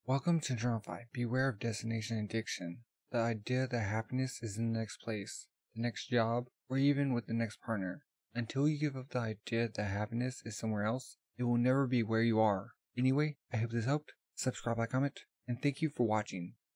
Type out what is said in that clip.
Welcome to Genreify. Beware of destination addiction. The idea that happiness is in the next place, the next job, or even with the next partner. Until you give up the idea that happiness is somewhere else, it will never be where you are. Anyway, I hope this helped. Subscribe, like, comment, and thank you for watching.